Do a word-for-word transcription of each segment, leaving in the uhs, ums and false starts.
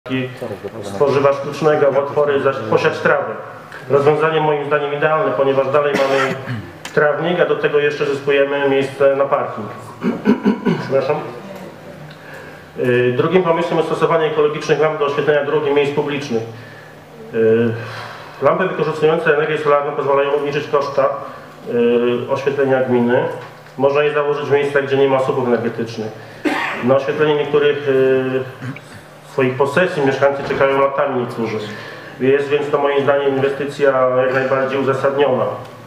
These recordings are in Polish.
spożywa sztucznego, otwory zaś posiać trawę. Rozwiązanie moim zdaniem idealne, ponieważ dalej mamy trawnik, a do tego jeszcze zyskujemy miejsce na parking. Przepraszam. Drugim pomysłem jest stosowanie ekologicznych lamp do oświetlenia dróg i miejsc publicznych. Lampy wykorzystujące energię solarną pozwalają obniżyć koszta oświetlenia gminy. Można je założyć w miejscach, gdzie nie ma słupów energetycznych. Na oświetlenie niektórych swoich posesji mieszkańcy czekają latami niektórzy. Jest więc to moim zdaniem inwestycja jak najbardziej uzasadniona.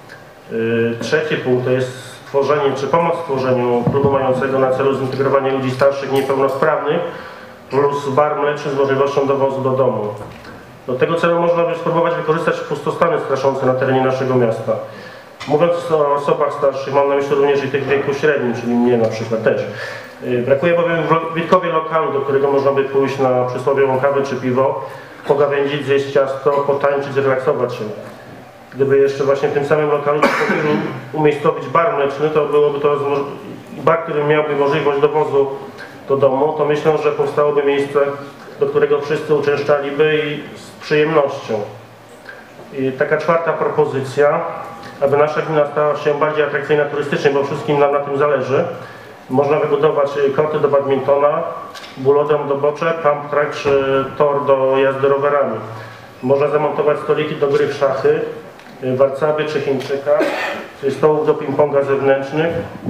Trzeci punkt to jest stworzenie, czy pomoc w stworzeniu klubu mającego na celu zintegrowanie ludzi starszych i niepełnosprawnych plus bar mleczny z możliwością dowozu do domu. Do tego celu można by spróbować wykorzystać pustostany straszące na terenie naszego miasta. Mówiąc o osobach starszych, mam na myśli również i tych w wieku średnim, czyli mnie na przykład też. Brakuje bowiem w Witkowie lokalu, do którego można by pójść na przysłowiową kawę czy piwo, pogawędzić, zjeść ciasto, potańczyć, zrelaksować się. Gdyby jeszcze właśnie w tym samym lokalu umiejscowić bar mleczny, to byłoby to bar, który miałby możliwość dowozu do domu, to myślę, że powstałoby miejsce, do którego wszyscy uczęszczaliby i z przyjemnością. I taka czwarta propozycja, aby nasza gmina stała się bardziej atrakcyjna turystycznie, bo wszystkim nam na tym zależy. Można wybudować korty do badmintona, bulodem do boczek, pump track czy tor do jazdy rowerami. Można zamontować stoliki do gry w szachy, warcaby czy chińczyka, czy stołów do ping-ponga zewnętrznych.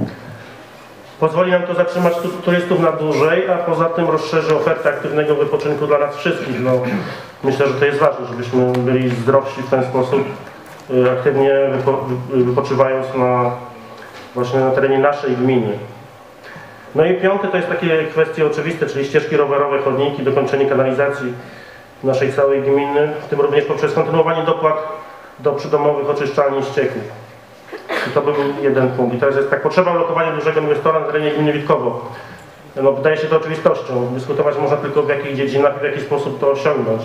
Pozwoli nam to zatrzymać turystów na dłużej, a poza tym rozszerzy ofertę aktywnego wypoczynku dla nas wszystkich. No, myślę, że to jest ważne, żebyśmy byli zdrowsi w ten sposób, aktywnie wypo, wypoczywając na, właśnie na terenie naszej gminy. No i piąty to jest takie kwestie oczywiste, czyli ścieżki rowerowe, chodniki, dokończenie kanalizacji naszej całej gminy, w tym również poprzez kontynuowanie dopłat do przydomowych oczyszczalni ścieków. I to był jeden punkt. I teraz jest tak, potrzeba ulokowania dużego inwestora na terenie gminy Witkowo. No, wydaje się to oczywistością. Dyskutować można tylko w jakich dziedzinach i w jaki sposób to osiągnąć.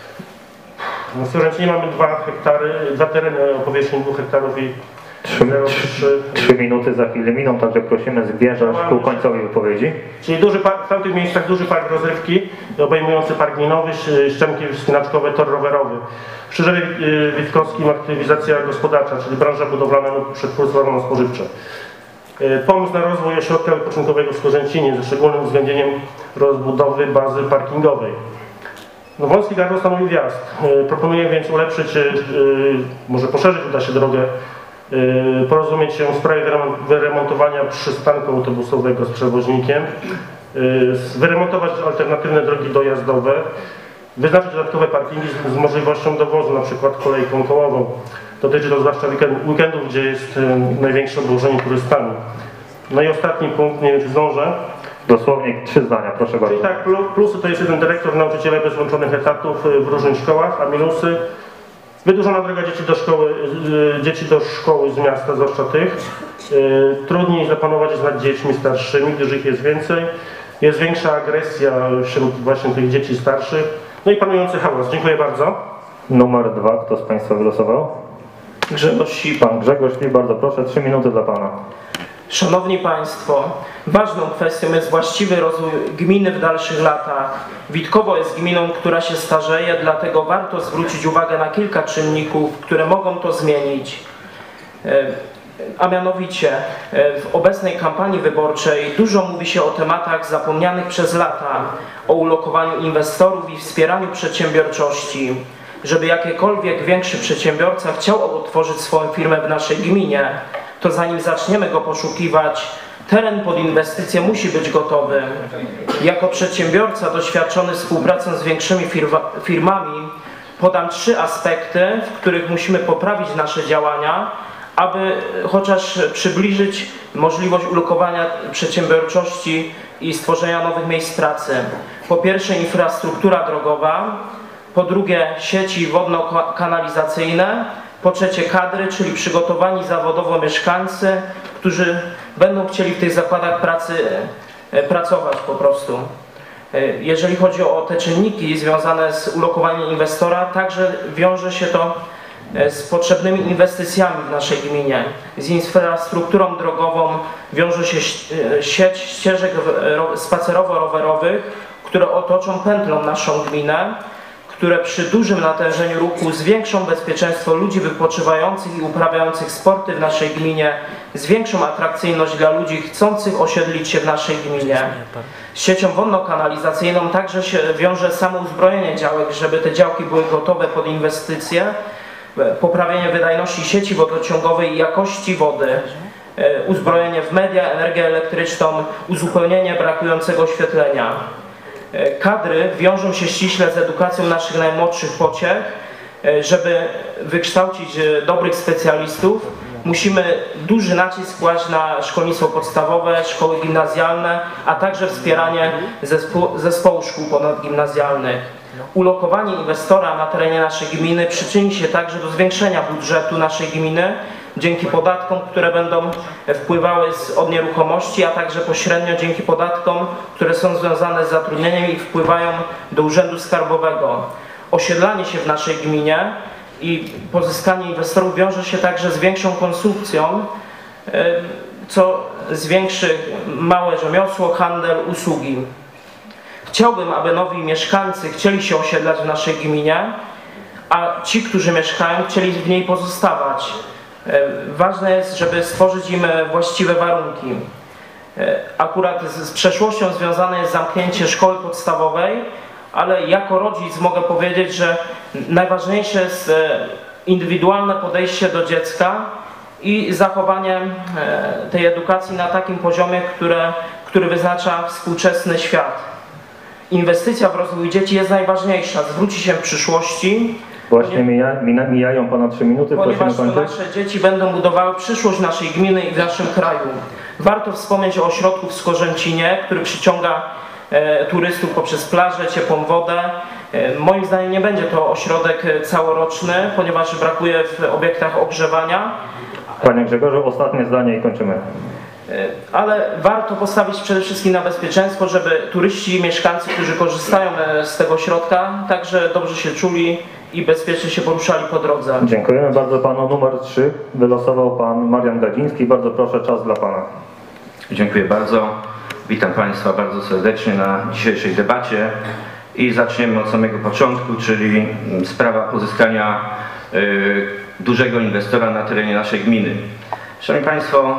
W Słorzęcinie mamy dwa hektary, dwa tereny o powierzchni dwóch hektarów i Trzy, trzy minuty za chwilę miną, także prosimy zbierzać ku końcowi wypowiedzi. Czyli duży park, w tamtych miejscach duży park rozrywki obejmujący park gminowy, ściemki wspinaczkowe, tor rowerowy. W Krzyżewie Witkowskim aktywizacja gospodarcza, czyli branża budowlana lub przetwórstwo rolno-spożywcze. Pomysł na rozwój ośrodka wypoczynkowego w Słorzęcinie ze szczególnym uwzględnieniem rozbudowy bazy parkingowej. No, wąski gardło stanowi wjazd. Proponuję więc ulepszyć, może poszerzyć uda się drogę, porozumieć się w sprawie wyremontowania przystanku autobusowego z przewoźnikiem, wyremontować alternatywne drogi dojazdowe, wyznaczyć dodatkowe parkingi z, z możliwością dowozu, na przykład kolejką kołową. Dotyczy to zwłaszcza weekendów, gdzie jest największe obłożenie turystami. No i ostatni punkt, nie wiem czy zdążę. Dosłownie trzy zdania, proszę bardzo. Czyli tak, plusy to jest jeden dyrektor, nauczyciele bez łączonych etatów w różnych szkołach, a minusy wydłużona droga dzieci do szkoły, dzieci do szkoły z miasta, zwłaszcza tych. Trudniej zapanować jest nad dziećmi starszymi, gdyż ich jest więcej. Jest większa agresja wśród właśnie tych dzieci starszych. No i panujący hałas. Dziękuję bardzo. Numer dwa, kto z Państwa wylosował? Grzegorz Sip. Pan Grzegorz Sip, bardzo proszę, trzy minuty dla Pana. Szanowni Państwo, ważną kwestią jest właściwy rozwój gminy w dalszych latach. Witkowo jest gminą, która się starzeje, dlatego warto zwrócić uwagę na kilka czynników, które mogą to zmienić. A mianowicie w obecnej kampanii wyborczej dużo mówi się o tematach zapomnianych przez lata, o ulokowaniu inwestorów i wspieraniu przedsiębiorczości. Żeby jakikolwiek większy przedsiębiorca chciał otworzyć swoją firmę w naszej gminie, to zanim zaczniemy go poszukiwać, teren pod inwestycję musi być gotowy. Jako przedsiębiorca doświadczony współpracą z większymi firma, firmami podam trzy aspekty, w których musimy poprawić nasze działania, aby chociaż przybliżyć możliwość ulokowania przedsiębiorczości i stworzenia nowych miejsc pracy. Po pierwsze infrastruktura drogowa, po drugie sieci wodno-kanalizacyjne, po trzecie kadry, czyli przygotowani zawodowo mieszkańcy, którzy będą chcieli w tych zakładach pracy pracować po prostu. Jeżeli chodzi o te czynniki związane z ulokowaniem inwestora, także wiąże się to z potrzebnymi inwestycjami w naszej gminie. Z infrastrukturą drogową wiąże się sieć ścieżek spacerowo-rowerowych, które otoczą pętlą naszą gminę, które przy dużym natężeniu ruchu zwiększą bezpieczeństwo ludzi wypoczywających i uprawiających sporty w naszej gminie, zwiększą atrakcyjność dla ludzi chcących osiedlić się w naszej gminie. Z siecią wodno-kanalizacyjną także się wiąże samo uzbrojenie działek, żeby te działki były gotowe pod inwestycje, poprawienie wydajności sieci wodociągowej i jakości wody, uzbrojenie w media, energię elektryczną, uzupełnienie brakującego oświetlenia. Kadry wiążą się ściśle z edukacją naszych najmłodszych pociech. Żeby wykształcić dobrych specjalistów, musimy duży nacisk kłaść na szkolnictwo podstawowe, szkoły gimnazjalne, a także wspieranie zespołu, zespołu szkół ponadgimnazjalnych. Ulokowanie inwestora na terenie naszej gminy przyczyni się także do zwiększenia budżetu naszej gminy dzięki podatkom, które będą wpływały z, od nieruchomości, a także pośrednio dzięki podatkom, które są związane z zatrudnieniem i wpływają do Urzędu Skarbowego. Osiedlanie się w naszej gminie i pozyskanie inwestorów wiąże się także z większą konsumpcją, co zwiększy małe rzemiosło, handel, usługi. Chciałbym, aby nowi mieszkańcy chcieli się osiedlać w naszej gminie, a ci, którzy mieszkają, chcieli w niej pozostawać. Ważne jest, żeby stworzyć im właściwe warunki. Akurat z przeszłością związane jest zamknięcie szkoły podstawowej, ale jako rodzic mogę powiedzieć, że najważniejsze jest indywidualne podejście do dziecka i zachowanie tej edukacji na takim poziomie, które, który wyznacza współczesny świat. Inwestycja w rozwój dzieci jest najważniejsza, zwróci się w przyszłości. Właśnie mija, mijają ponad trzy minuty, ponieważ to nasze dzieci będą budowały przyszłość naszej gminy i w naszym kraju. Warto wspomnieć o ośrodku w Skorzęcinie, który przyciąga e, turystów poprzez plażę, ciepłą wodę. E, moim zdaniem nie będzie to ośrodek całoroczny, ponieważ brakuje w obiektach ogrzewania. Panie Grzegorzu, ostatnie zdanie i kończymy. Ale warto postawić przede wszystkim na bezpieczeństwo, żeby turyści, mieszkańcy, którzy korzystają z tego ośrodka, także dobrze się czuli i bezpiecznie się poruszali po drodze. Dziękujemy bardzo panu. Numer trzy wylosował pan Marian Gadziński. Bardzo proszę, czas dla pana. Dziękuję bardzo. Witam państwa bardzo serdecznie na dzisiejszej debacie i zaczniemy od samego początku, czyli sprawa pozyskania y, dużego inwestora na terenie naszej gminy. Szanowni państwo,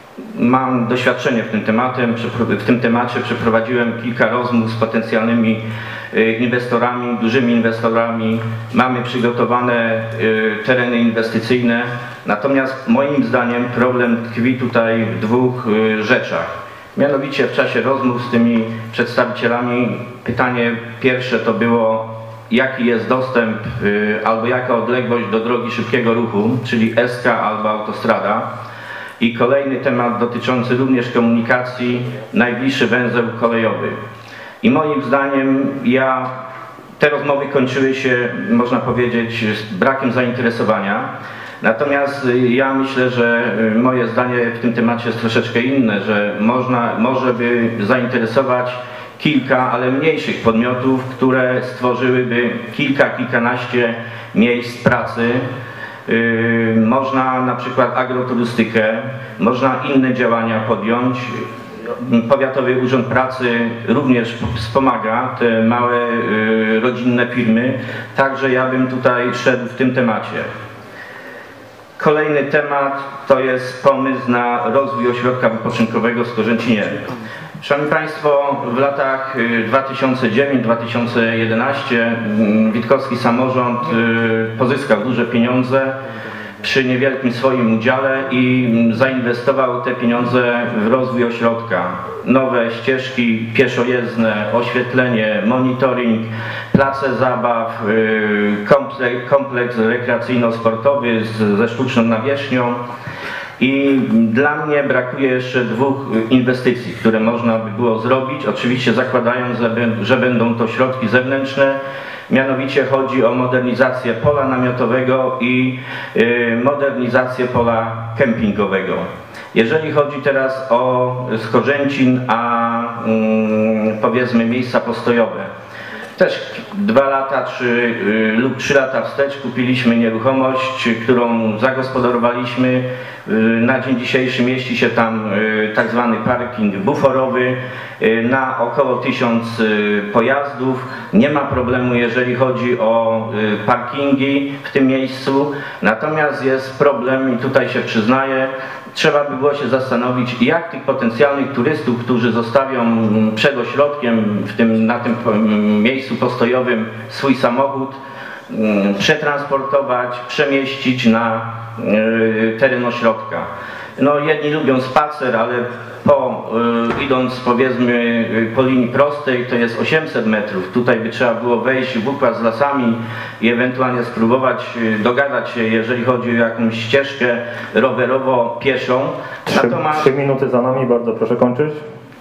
mam doświadczenie w tym temacie, w tym temacie przeprowadziłem kilka rozmów z potencjalnymi inwestorami, dużymi inwestorami. Mamy przygotowane tereny inwestycyjne, natomiast moim zdaniem problem tkwi tutaj w dwóch rzeczach. Mianowicie w czasie rozmów z tymi przedstawicielami pytanie pierwsze to było, jaki jest dostęp albo jaka odległość do drogi szybkiego ruchu, czyli S K albo autostrada. I kolejny temat dotyczący również komunikacji, najbliższy węzeł kolejowy. I moim zdaniem ja, te rozmowy kończyły się, można powiedzieć, z brakiem zainteresowania. Natomiast ja myślę, że moje zdanie w tym temacie jest troszeczkę inne, że można, może by zainteresować kilka, ale mniejszych podmiotów, które stworzyłyby kilka, kilkanaście miejsc pracy. Yy, można na przykład agroturystykę, można inne działania podjąć. Powiatowy Urząd Pracy również wspomaga te małe yy, rodzinne firmy, także ja bym tutaj szedł w tym temacie. Kolejny temat to jest pomysł na rozwój ośrodka wypoczynkowego w Skorzęcinie. Szanowni państwo, w latach dwa tysiące dziewiątym do dwa tysiące jedenastego witkowski samorząd pozyskał duże pieniądze przy niewielkim swoim udziale i zainwestował te pieniądze w rozwój ośrodka. Nowe ścieżki pieszojezdne, oświetlenie, monitoring, place zabaw, kompleks, kompleks rekreacyjno-sportowy ze sztuczną nawierzchnią. I dla mnie brakuje jeszcze dwóch inwestycji, które można by było zrobić, oczywiście zakładając, że będą to środki zewnętrzne. Mianowicie chodzi o modernizację pola namiotowego i modernizację pola kempingowego. Jeżeli chodzi teraz o Skorzęcin, a powiedzmy miejsca postojowe, też dwa lata czy, y, lub trzy lata wstecz kupiliśmy nieruchomość, którą zagospodarowaliśmy. Y, na dzień dzisiejszy mieści się tam y, tak zwany parking buforowy y, na około tysiąc y, pojazdów. Nie ma problemu, jeżeli chodzi o y, parkingi w tym miejscu. Natomiast jest problem, i tutaj się przyznaję, trzeba by było się zastanowić, jak tych potencjalnych turystów, którzy zostawią przed ośrodkiem, w tym, na tym miejscu postojowym swój samochód, przetransportować, przemieścić na teren ośrodka. No, jedni lubią spacer, ale po, idąc powiedzmy po linii prostej, to jest osiemset metrów. Tutaj by trzeba było wejść w układ z lasami i ewentualnie spróbować dogadać się, jeżeli chodzi o jakąś ścieżkę rowerowo-pieszą. Trzy, Natomiast trzy minuty za nami, bardzo proszę kończyć.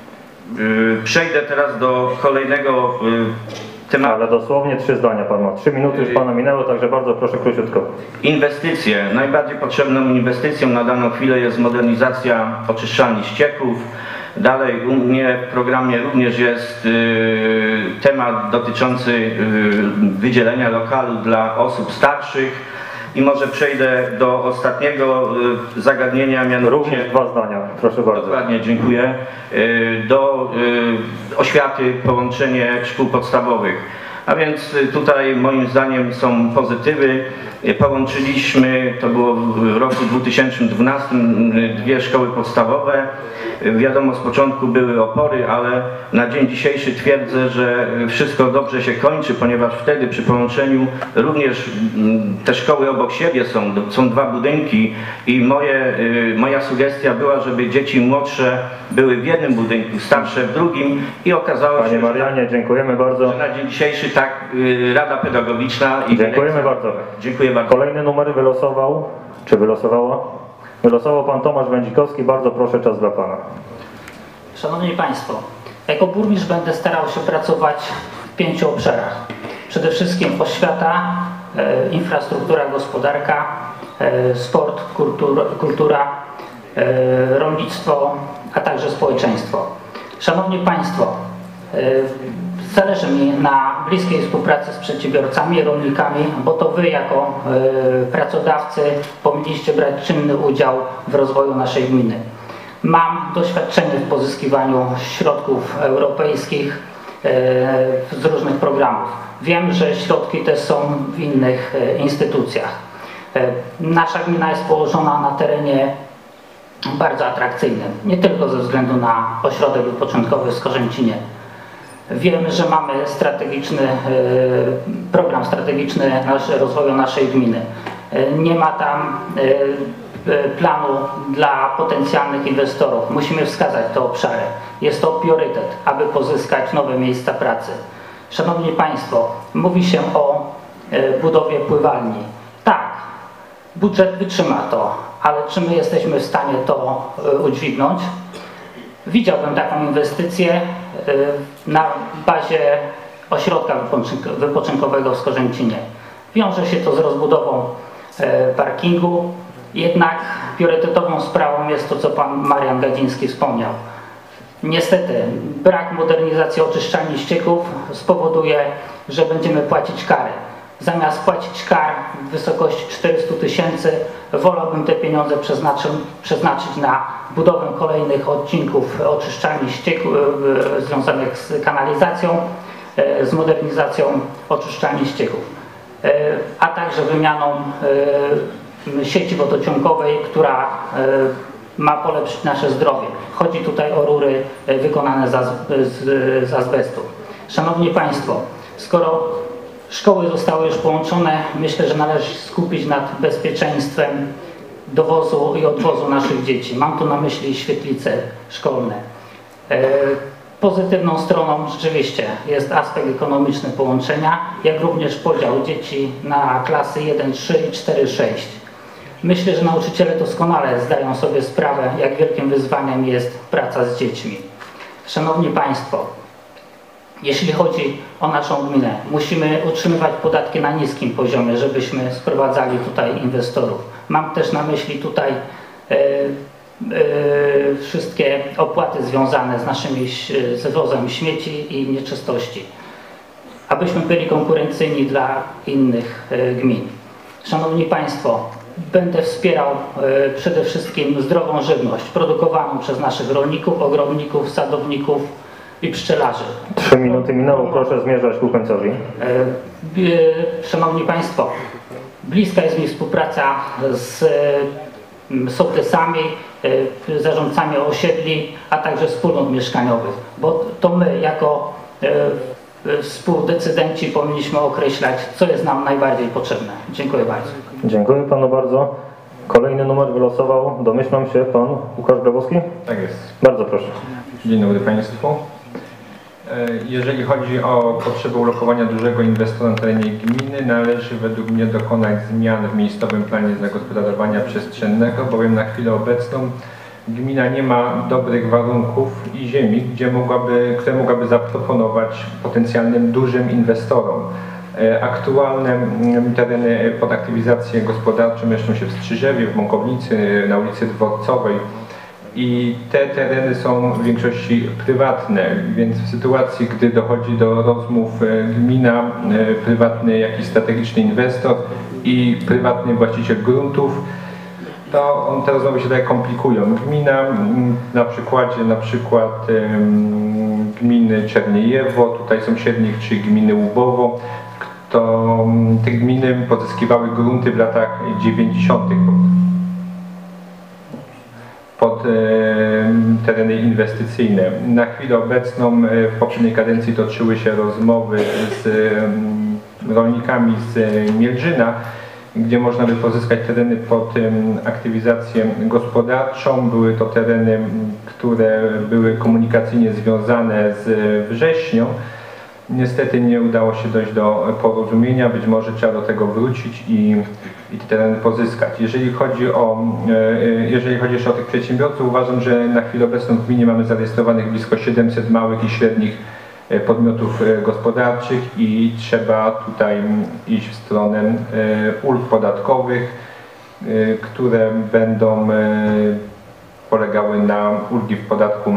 przejdę teraz do kolejnego tematu. Ale dosłownie trzy zdania pan ma. Trzy minuty już pana minęło, także bardzo proszę króciutko. Inwestycje. Najbardziej potrzebną inwestycją na daną chwilę jest modernizacja oczyszczalni ścieków. Dalej u mnie w programie również jest y, temat dotyczący y, wydzielenia lokalu dla osób starszych. I może przejdę do ostatniego y, zagadnienia, mianowicie... Również dwa zdania, proszę bardzo. Dokładnie, dziękuję. Y, do y, oświaty, połączenie szkół podstawowych. A więc y, tutaj moim zdaniem są pozytywy. Y, Połączyliśmy, to było w roku dwa tysiące dwunastym, y, dwie szkoły podstawowe. Y, Wiadomo, z początku były opory, ale na dzień dzisiejszy twierdzę, że wszystko dobrze się kończy, ponieważ wtedy przy połączeniu również y, te szkoły obok siebie są, są dwa budynki i moje, y, moja sugestia była, żeby dzieci młodsze były w jednym budynku, starsze w drugim i okazało Panie się, Marianie, dziękujemy bardzo. że na dzień dzisiejszy tak y, Rada Pedagogiczna i Dziękujemy dyrekcja- bardzo. Dziękuję bardzo. Kolejny numer wylosował, czy wylosowała? Wylosował pan Tomasz Wędzikowski, bardzo proszę, czas dla pana. Szanowni Państwo, jako burmistrz będę starał się pracować w pięciu obszarach. Przede wszystkim oświata, e, infrastruktura, gospodarka, e, sport, kultura, kultura e, rolnictwo, a także społeczeństwo. Szanowni Państwo, e, zależy mi na bliskiej współpracy z przedsiębiorcami, rolnikami, bo to Wy jako e, pracodawcy powinniście brać czynny udział w rozwoju naszej gminy. Mam doświadczenie w pozyskiwaniu środków europejskich e, z różnych programów. Wiem, że środki te są w innych e, instytucjach. E, Nasza gmina jest położona na terenie bardzo atrakcyjnym, nie tylko ze względu na ośrodek wypoczynkowy w Skorzęcinie. Wiemy, że mamy strategiczny e, program strategiczny nasz, rozwoju naszej gminy. E, Nie ma tam e, planu dla potencjalnych inwestorów. Musimy wskazać te obszary. Jest to priorytet, aby pozyskać nowe miejsca pracy. Szanowni Państwo, mówi się o e, budowie pływalni. Tak, budżet wytrzyma to, ale czy my jesteśmy w stanie to e, udźwignąć? Widziałbym taką inwestycję e, na bazie ośrodka wypoczynk- wypoczynkowego w Skorzęcinie. Wiąże się to z rozbudową e, parkingu, jednak priorytetową sprawą jest to, co pan Marian Gadziński wspomniał. Niestety brak modernizacji oczyszczalni ścieków spowoduje, że będziemy płacić kary. Zamiast płacić kar w wysokości czterystu tysięcy, wolałbym te pieniądze przeznaczyć, przeznaczyć na budowę kolejnych odcinków oczyszczalni ścieków e, związanych z kanalizacją, e, z modernizacją oczyszczalni ścieków, e, a także wymianą e, sieci wodociągowej, która e, ma polepszyć nasze zdrowie. Chodzi tutaj o rury e, wykonane z, az z, z azbestu. Szanowni Państwo, skoro szkoły zostały już połączone, myślę, że należy się skupić nad bezpieczeństwem dowozu i odwozu naszych dzieci. Mam tu na myśli świetlice szkolne. E, Pozytywną stroną rzeczywiście jest aspekt ekonomiczny połączenia, jak również podział dzieci na klasy jeden trzy i cztery sześć. Myślę, że nauczyciele doskonale zdają sobie sprawę, jak wielkim wyzwaniem jest praca z dziećmi. Szanowni Państwo, jeśli chodzi o naszą gminę, musimy utrzymywać podatki na niskim poziomie, żebyśmy sprowadzali tutaj inwestorów. Mam też na myśli tutaj e, e, wszystkie opłaty związane z naszymi z wywozem śmieci i nieczystości. abyśmy byli konkurencyjni dla innych e, gmin. Szanowni Państwo, będę wspierał e, przede wszystkim zdrową żywność produkowaną przez naszych rolników, ogrodników, sadowników i pszczelarzy. Trzy minuty minęło, proszę zmierzać ku końcowi. E, e, Szanowni Państwo, bliska jest mi współpraca z e, sołtysami, e, zarządcami osiedli, a także wspólnot mieszkaniowych, bo to my jako e, współdecydenci powinniśmy określać, co jest nam najbardziej potrzebne. Dziękuję bardzo. Dziękuję Panu bardzo. Kolejny numer wylosował, domyślam się, Pan Łukasz Grabowski? Tak jest. Bardzo proszę. Dzień dobry Państwu. Jeżeli chodzi o potrzebę ulokowania dużego inwestora na terenie gminy, należy według mnie dokonać zmian w miejscowym planie zagospodarowania przestrzennego, bowiem na chwilę obecną gmina nie ma dobrych warunków i ziemi, gdzie mogłaby, które mogłaby zaproponować potencjalnym dużym inwestorom. Aktualne tereny pod aktywizację gospodarczą mieszczą się w Strzyżewie, w Mąkownicy, na ulicy Dworcowej. I te tereny są w większości prywatne, więc w sytuacji, gdy dochodzi do rozmów gmina, prywatny jakiś strategiczny inwestor i prywatny właściciel gruntów, to on, te rozmowy się tak komplikują. Gmina, na przykładzie na przykład um, gminy Czerniejewo, tutaj sąsiednich, czy gminy Łubowo, to te gminy pozyskiwały grunty w latach dziewięćdziesiątych pod e, tereny inwestycyjne. Na chwilę obecną e, w poprzedniej kadencji toczyły się rozmowy z e, rolnikami z Mielżyna, gdzie można by pozyskać tereny pod e, aktywizację gospodarczą. Były to tereny, które były komunikacyjnie związane z Wrześnią. Niestety nie udało się dojść do porozumienia, być może trzeba do tego wrócić i, i te tereny pozyskać. Jeżeli chodzi o, jeżeli chodzi jeszcze o tych przedsiębiorców, uważam, że na chwilę obecną w gminie mamy zarejestrowanych blisko siedemset małych i średnich podmiotów gospodarczych i trzeba tutaj iść w stronę ulg podatkowych, które będą polegały na ulgi w podatku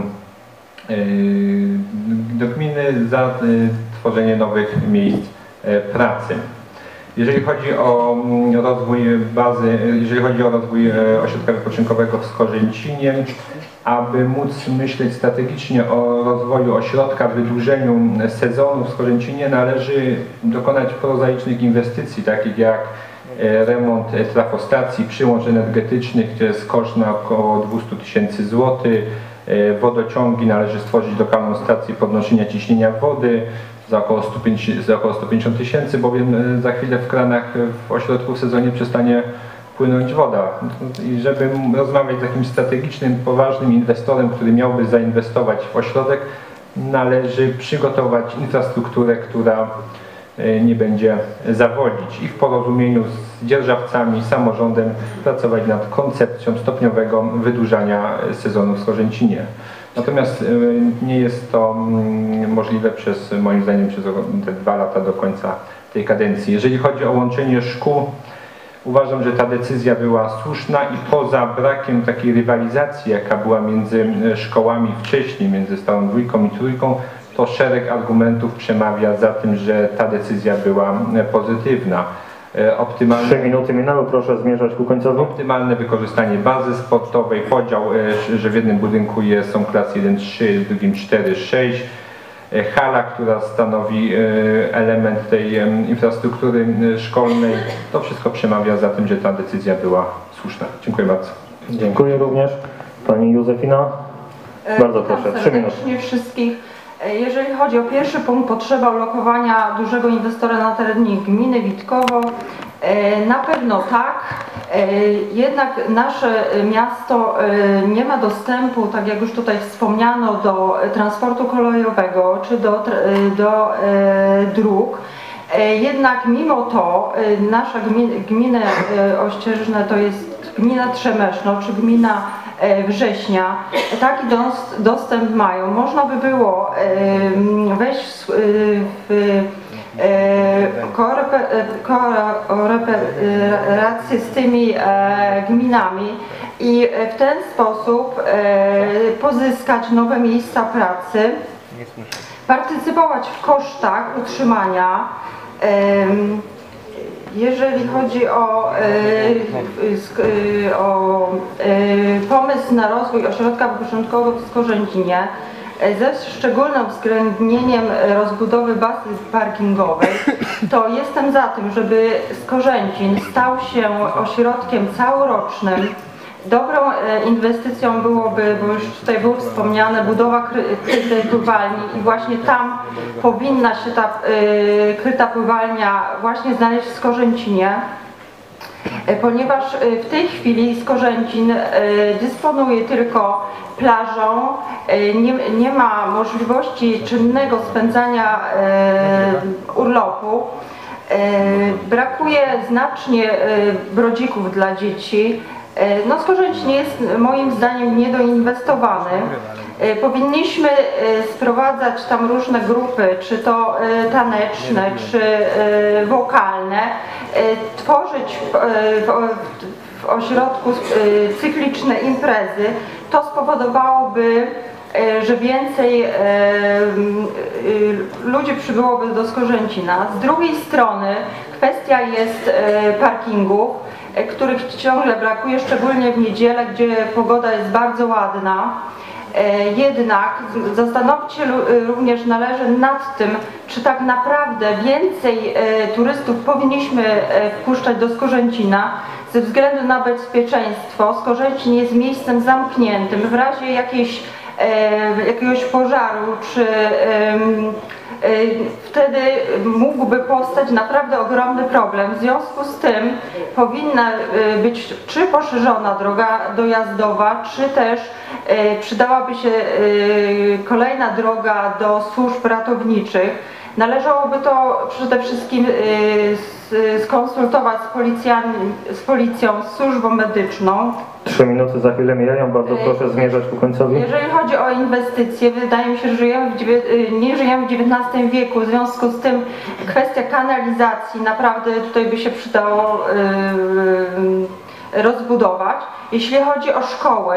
do gminy za tworzenie nowych miejsc pracy. Jeżeli chodzi o rozwój bazy, jeżeli chodzi o rozwój ośrodka wypoczynkowego w Skorzęcinie, aby móc myśleć strategicznie o rozwoju ośrodka, wydłużeniu sezonu w Skorzęcinie, należy dokonać prozaicznych inwestycji, takich jak remont trafostacji, przyłącz energetycznych, gdzie jest koszt na około dwieście tysięcy złotych. Wodociągi, należy stworzyć lokalną stację podnoszenia ciśnienia wody za około sto pięćdziesiąt tysięcy, bowiem za chwilę w kranach w ośrodku w sezonie przestanie płynąć woda. I żeby rozmawiać z jakimś strategicznym, poważnym inwestorem, który miałby zainwestować w ośrodek, należy przygotować infrastrukturę, która nie będzie zawodzić i w porozumieniu z dzierżawcami, samorządem pracować nad koncepcją stopniowego wydłużania sezonu w Skorzęcinie. Natomiast nie jest to możliwe przez, moim zdaniem, przez te dwa lata do końca tej kadencji. Jeżeli chodzi o łączenie szkół, uważam, że ta decyzja była słuszna i poza brakiem takiej rywalizacji, jaka była między szkołami wcześniej, między stałą dwójką i trójką, to szereg argumentów przemawia za tym, że ta decyzja była pozytywna. Optymalne, Trzy minuty minęły, proszę zmierzać ku końcowi. Optymalne wykorzystanie bazy sportowej, podział, że w jednym budynku jest, są klasy jeden trzy, w drugim cztery sześć. Hala, która stanowi element tej infrastruktury szkolnej, to wszystko przemawia za tym, że ta decyzja była słuszna. Dziękuję bardzo. Dziękuję również. Pani Józefina, bardzo Witam proszę, trzy minuty. serdecznie wszystkich. Jeżeli chodzi o pierwszy punkt, potrzeba ulokowania dużego inwestora na terenie gminy Witkowo, na pewno tak, jednak nasze miasto nie ma dostępu, tak jak już tutaj wspomniano, do transportu kolejowego czy do, do dróg. Jednak mimo to nasza gmina, gmina Ościeżne to jest gmina Trzemeszno czy gmina Września, taki dostęp mają. Można by było wejść w kooperację z tymi gminami i w ten sposób pozyskać nowe miejsca pracy. partycypować w kosztach utrzymania. Jeżeli chodzi o, o pomysł na rozwój ośrodka wypoczynkowego w Skorzęcinie, ze szczególnym uwzględnieniem rozbudowy bazy parkingowej, to jestem za tym, żeby Skorzęcin stał się ośrodkiem całorocznym. Dobrą inwestycją byłoby, bo już tutaj było wspomniane, budowa krytej pływalni i właśnie tam powinna się ta kryta pływalnia właśnie znaleźć w Skorzęcinie, ponieważ w tej chwili Skorzęcin dysponuje tylko plażą, nie, nie ma możliwości czynnego spędzania urlopu. Brakuje znacznie brodzików dla dzieci. No, Skorzęcin jest moim zdaniem niedoinwestowany. Powinniśmy sprowadzać tam różne grupy, czy to taneczne, czy wokalne, tworzyć w, w, w ośrodku cykliczne imprezy. To spowodowałoby, że więcej ludzi przybyłoby do Skorzęcina. Z drugiej strony kwestia jest parkingów, których ciągle brakuje, szczególnie w niedzielę, gdzie pogoda jest bardzo ładna. Jednak zastanówcie również należy nad tym, czy tak naprawdę więcej turystów powinniśmy wpuszczać do Skorzęcina ze względu na bezpieczeństwo. Skorzęcin jest miejscem zamkniętym. W razie jakiejś, jakiegoś pożaru czy wtedy mógłby powstać naprawdę ogromny problem. W związku z tym powinna być czy poszerzona droga dojazdowa, czy też przydałaby się kolejna droga do służb ratowniczych. Należałoby to przede wszystkim skonsultować z, policjami, z policją, z służbą medyczną. Trzy minuty za chwilę mijają, bardzo proszę zmierzać ku końcowi. Jeżeli chodzi o inwestycje, wydaje mi się, że żyjemy w, nie żyjemy w dziewiętnastym wieku, w związku z tym kwestia kanalizacji naprawdę tutaj by się przydało yy, rozbudować. Jeśli chodzi o szkoły,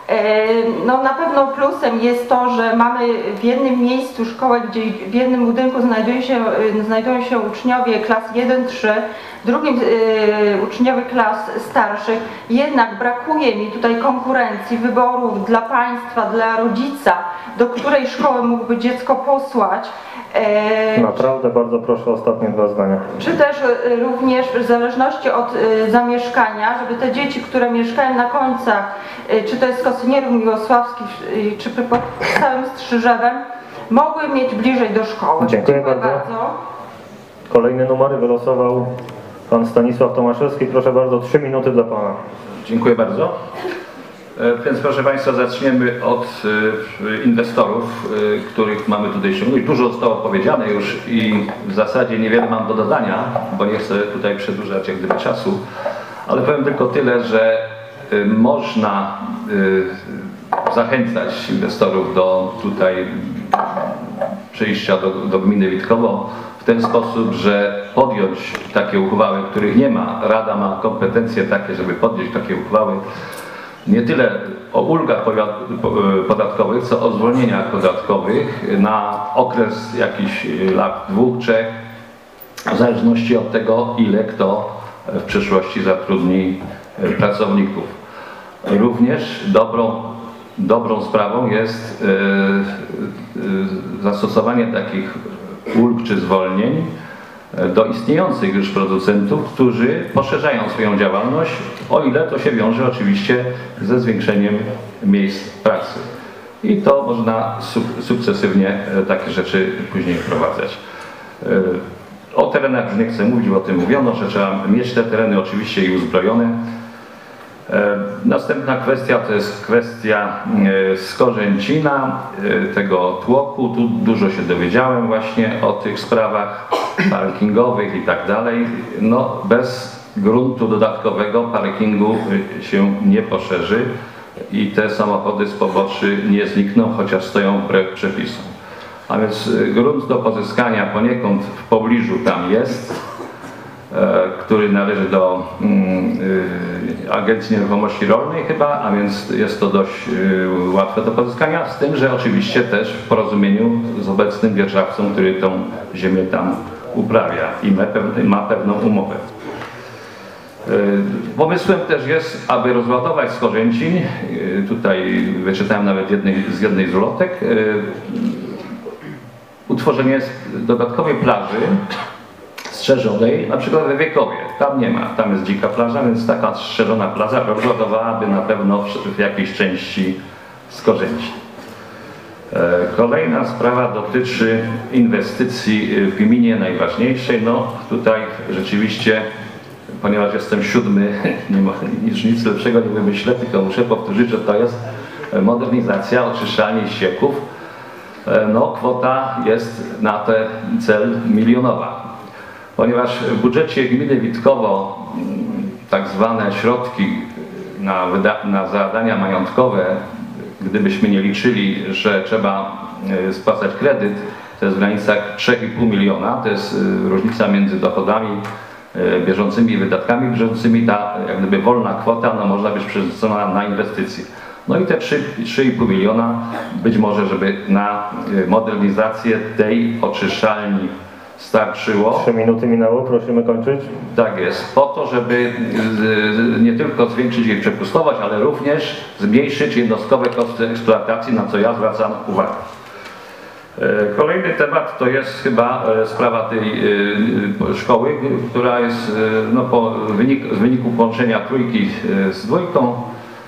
no na pewno plusem jest to, że mamy w jednym miejscu szkołę, gdzie w jednym budynku znajdują się, znajdują się uczniowie klas jeden trzy, w drugim y, uczniowie klas starszych. Jednak brakuje mi tutaj konkurencji, wyborów dla państwa, dla rodzica, do której szkoły mógłby dziecko posłać. Naprawdę bardzo proszę o ostatnie dwa zdania. Czy też również w zależności od zamieszkania, żeby te dzieci, które mieszkają na końcach, czy to jest Kosynierów Miłosławskich, czy pod całym Strzyżewem, mogły mieć bliżej do szkoły. Dziękuję, Dziękuję bardzo. bardzo. Kolejne numery wylosował pan Stanisław Tomaszewski. Proszę bardzo, trzy minuty dla pana. Dziękuję bardzo. Więc proszę Państwa, zaczniemy od inwestorów, których mamy tutaj ściągnąć. Dużo zostało powiedziane już i w zasadzie niewiele mam do dodania, bo nie chcę tutaj przedłużać jak gdyby czasu, ale powiem tylko tyle, że można zachęcać inwestorów do tutaj przyjścia do, do gminy Witkowo w ten sposób, że podjąć takie uchwały, których nie ma. Rada ma kompetencje takie, żeby podjąć takie uchwały. Nie tyle o ulgach podatkowych, co o zwolnieniach podatkowych na okres jakichś lat, dwóch, trzech, w zależności od tego, ile kto w przyszłości zatrudni pracowników. Również dobrą, dobrą sprawą jest zastosowanie takich ulg czy zwolnień do istniejących już producentów, którzy poszerzają swoją działalność, o ile to się wiąże oczywiście ze zwiększeniem miejsc pracy. I to można sukcesywnie takie rzeczy później wprowadzać. O terenach już nie chcę mówić, bo o tym mówiono, że trzeba mieć te tereny oczywiście i uzbrojone. Następna kwestia to jest kwestia Skorzęcina, tego tłoku. Tu dużo się dowiedziałem właśnie o tych sprawach parkingowych i tak dalej. No, bez gruntu dodatkowego parkingu się nie poszerzy i te samochody z poboczy nie znikną, chociaż stoją wbrew przepisom. A więc grunt do pozyskania poniekąd w pobliżu tam jest. który należy do Agencji Nieruchomości Rolnej chyba, a więc jest to dość łatwe do pozyskania, z tym, że oczywiście też w porozumieniu z obecnym dzierżawcą, który tą ziemię tam uprawia i ma pewną umowę. Pomysłem też jest, aby rozładować z Korzęcin, tutaj wyczytałem nawet jednej, z jednej z ulotek, utworzenie dodatkowej plaży strzeżonej, na przykład we Wiekowie. Tam nie ma, tam jest dzika plaża, więc taka strzeżona plaża rozładowałaby na pewno w jakiejś części z Korzęcin. Kolejna sprawa dotyczy inwestycji w gminie najważniejszej. No tutaj rzeczywiście, ponieważ jestem siódmy, nie ma nic, nic lepszego nie wymyślę, tylko muszę powtórzyć, że to jest modernizacja, oczyszczalni ścieków. No kwota jest na ten cel milionowa. Ponieważ w budżecie gminy Witkowo tak zwane środki na, na zadania majątkowe, gdybyśmy nie liczyli, że trzeba spłacać kredyt, to jest w granicach trzy i pół miliona, to jest różnica między dochodami bieżącymi i wydatkami bieżącymi, ta jak gdyby wolna kwota no, można być przerzucona na inwestycje. No i te trzy i pół miliona być może, żeby na modernizację tej oczyszczalni starczyło. Trzy minuty minęło, prosimy kończyć. Tak jest, po to, żeby nie tylko zwiększyć jej przepustowość, ale również zmniejszyć jednostkowe koszty eksploatacji, na co ja zwracam uwagę. Kolejny temat to jest chyba sprawa tej szkoły, która jest no, po wynik, z wyniku połączenia trójki z dwójką.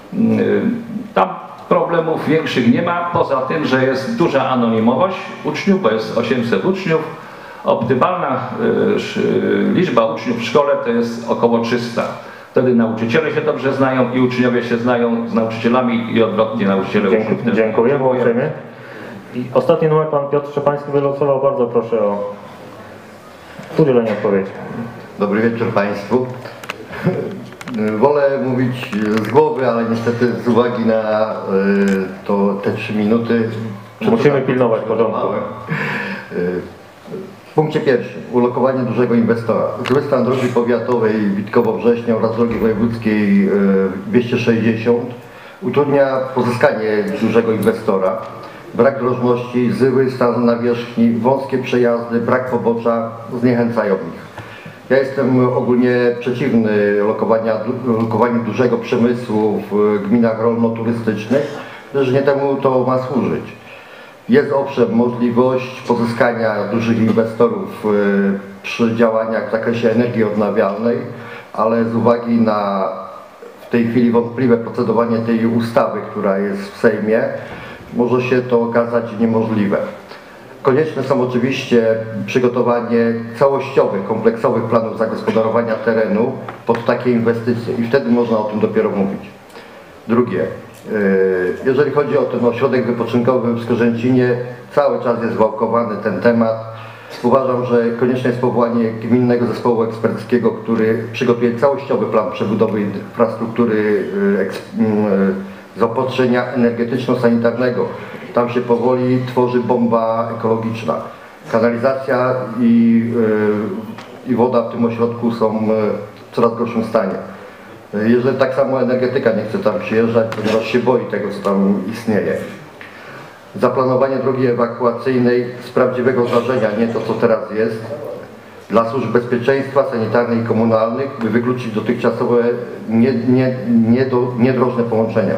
Tam problemów większych nie ma, poza tym, że jest duża anonimowość uczniów, bo jest osiemset uczniów. Optymalna liczba uczniów w szkole to jest około trzysta. Wtedy nauczyciele się dobrze znają i uczniowie się znają z nauczycielami i odwrotnie nauczyciele Dziękuję, uczniów. dziękuję, włączymy. I ostatni numer pan Piotr Szczepański wylosował, bardzo proszę o udzielenie odpowiedzi. Dobry wieczór Państwu. Wolę mówić z głowy, ale niestety z uwagi na to, te trzy minuty musimy pilnować porządku. W punkcie pierwszym, ulokowanie dużego inwestora. Zły stan drogi powiatowej Witkowo-Września oraz drogi wojewódzkiej dwieście sześćdziesiąt utrudnia pozyskanie dużego inwestora. Brak drożności, zły stan nawierzchni, wąskie przejazdy, brak pobocza zniechęcają ich. Ja jestem ogólnie przeciwny lokowania, lokowaniu dużego przemysłu w gminach rolno-turystycznych, gdyż nie temu to ma służyć. Jest owszem możliwość pozyskania dużych inwestorów przy działaniach w zakresie energii odnawialnej, ale z uwagi na w tej chwili wątpliwe procedowanie tej ustawy, która jest w Sejmie, może się to okazać niemożliwe. Konieczne są oczywiście przygotowanie całościowych, kompleksowych planów zagospodarowania terenu pod takie inwestycje i wtedy można o tym dopiero mówić. Drugie, jeżeli chodzi o ten ośrodek wypoczynkowy w Skorzęcinie, cały czas jest wałkowany ten temat. Uważam, że konieczne jest powołanie gminnego zespołu eksperckiego, który przygotuje całościowy plan przebudowy infrastruktury zaopatrzenia energetyczno-sanitarnego. Tam się powoli tworzy bomba ekologiczna. Kanalizacja i, yy, i woda w tym ośrodku są w coraz gorszym stanie. Jeżeli tak samo energetyka nie chce tam przyjeżdżać, ponieważ się boi tego, co tam istnieje. Zaplanowanie drogi ewakuacyjnej z prawdziwego zdarzenia, nie to, co teraz jest, dla służb bezpieczeństwa sanitarnych i komunalnych, by wykluczyć dotychczasowe nie, nie, nie do, niedrożne połączenia.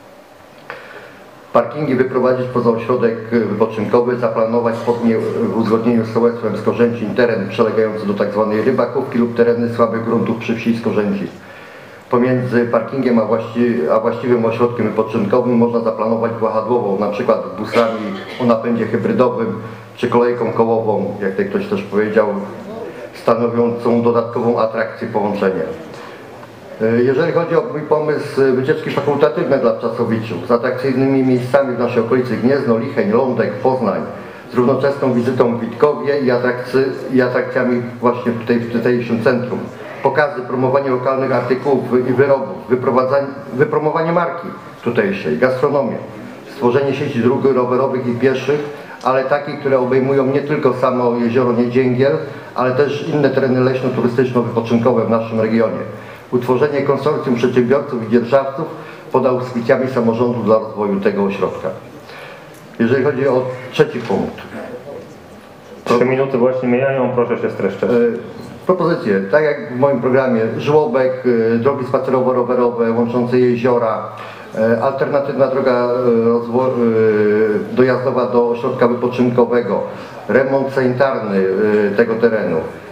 Parkingi wyprowadzić poza ośrodek wypoczynkowy, zaplanować spodnie w uzgodnieniu z sołectwem Skorzęcin teren przylegający do tzw. Rybakówki lub tereny słabych gruntów przy wsi Skorzęcin. Pomiędzy parkingiem a, właści a właściwym ośrodkiem wypoczynkowym można zaplanować wahadłową, na przykład busami o napędzie hybrydowym czy kolejką kołową, jak tutaj ktoś też powiedział, stanowiącą dodatkową atrakcję połączenia. Jeżeli chodzi o mój pomysł wycieczki fakultatywne dla Czasowiczów z atrakcyjnymi miejscami w naszej okolicy Gniezno, Licheń, Lądek, Poznań, z równoczesną wizytą w Witkowie i, atrakcy, i atrakcjami właśnie tutaj w tutejszym centrum. Pokazy, promowanie lokalnych artykułów i wyrobów, wypromowanie marki tutejszej, gastronomię, stworzenie sieci dróg rowerowych i pieszych, ale takich, które obejmują nie tylko samo jezioro Niedzięgiel, ale też inne tereny leśno-turystyczno-wypoczynkowe w naszym regionie. Utworzenie konsorcjum przedsiębiorców i dzierżawców pod auspicjami samorządu dla rozwoju tego ośrodka. Jeżeli chodzi o trzeci punkt. Trzy minuty właśnie mijają, proszę się streszczać. Propozycje, tak jak w moim programie, żłobek, drogi spacerowo-rowerowe łączące jeziora, alternatywna droga dojazdowa do ośrodka wypoczynkowego, remont sanitarny tego terenu,